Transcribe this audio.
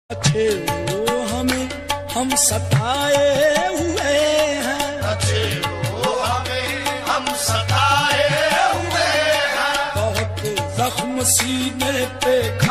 अच्छे वो हम सताए हुए हैं, अच्छे वो हम सताए हुए हैं। बहुत जख्म सीने पे